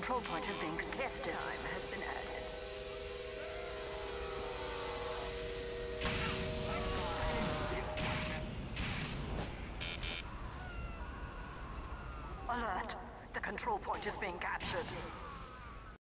control point is being contested. Time has been added. Alert! The control point is being captured.